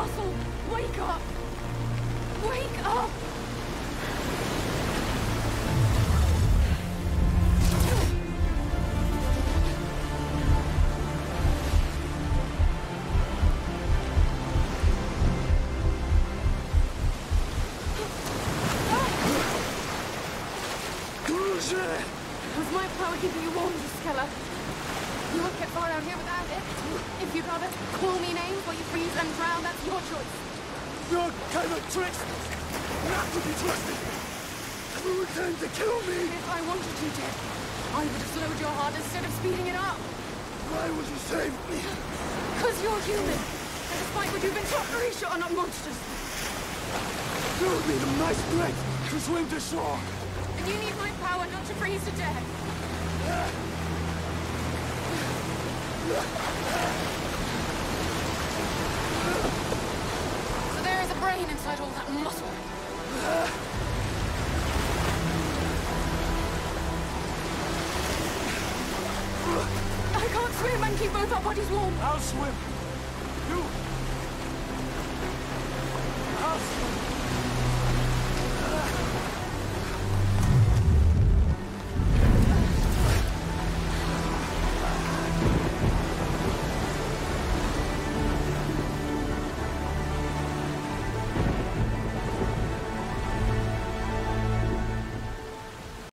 muscle! Wake up! Wake up! Was my power keeping you warm, Skella? You won't get far out here without it. If you'd rather call me names while you freeze and drown, that's your choice. Your kind of tricks not to be trusted. You intend to kill me. If I wanted you dead, I would have slowed your heart instead of speeding it up. Why would you save me? Because you're human. And despite what you've been taught, Orisha are not monsters. You would be the nice break to swim to shore. And you need my power not to freeze to death. So there is a brain inside all that muscle. I can't swim and keep both our bodies warm. I'll swim. You. I'll swim.